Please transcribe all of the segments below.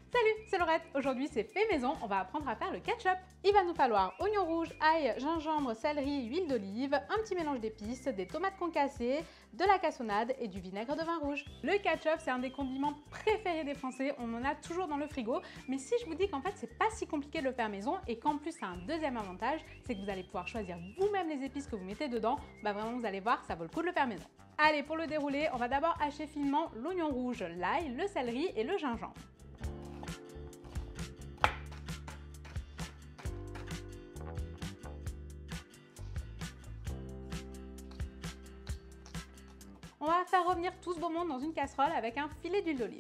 Salut, c'est Laurette. Aujourd'hui, c'est fait maison. On va apprendre à faire le ketchup. Il va nous falloir oignons rouges, ail, gingembre, céleri, huile d'olive, un petit mélange d'épices, des tomates concassées, de la cassonade et du vinaigre de vin rouge. Le ketchup, c'est un des condiments préférés des Français. On en a toujours dans le frigo. Mais si je vous dis qu'en fait, c'est pas si compliqué de le faire maison et qu'en plus, ça a un deuxième avantage, c'est que vous allez pouvoir choisir vous-même les épices que vous mettez dedans, vraiment, vous allez voir, ça vaut le coup de le faire maison. Allez, pour le dérouler, on va d'abord hacher finement l'oignon rouge, l'ail, le céleri et le gingembre. On va faire revenir tout ce beau monde dans une casserole avec un filet d'huile d'olive.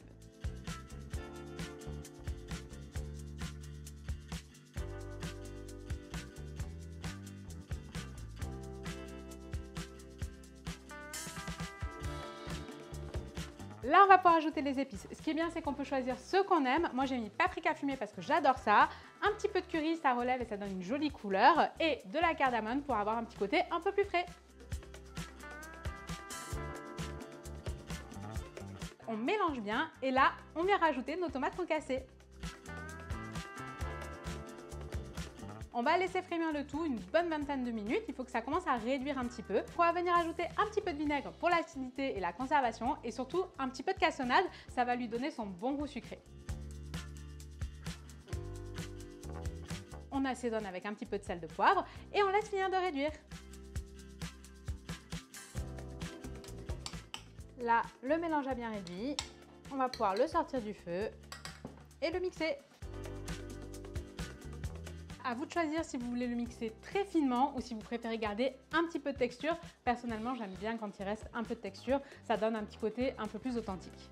Là, on va pouvoir ajouter les épices. Ce qui est bien, c'est qu'on peut choisir ce qu'on aime. Moi, j'ai mis paprika fumé parce que j'adore ça. Un petit peu de curry, ça relève et ça donne une jolie couleur. Et de la cardamome pour avoir un petit côté un peu plus frais. On mélange bien et là, on vient rajouter nos tomates concassées. On va laisser frémir le tout une bonne vingtaine de minutes. Il faut que ça commence à réduire un petit peu. On va venir ajouter un petit peu de vinaigre pour l'acidité et la conservation et surtout un petit peu de cassonade. Ça va lui donner son bon goût sucré. On assaisonne avec un petit peu de sel de poivre et on laisse finir de réduire. Là, le mélange a bien réduit. On va pouvoir le sortir du feu et le mixer. À vous de choisir si vous voulez le mixer très finement ou si vous préférez garder un petit peu de texture. Personnellement, j'aime bien quand il reste un peu de texture. Ça donne un petit côté un peu plus authentique.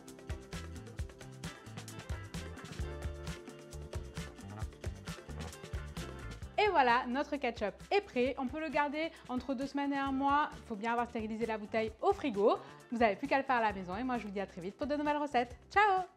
Et voilà, notre ketchup est prêt. On peut le garder entre 2 semaines et 1 mois. Il faut bien avoir stérilisé la bouteille au frigo. Vous n'avez plus qu'à le faire à la maison. Et moi, je vous dis à très vite pour de nouvelles recettes. Ciao!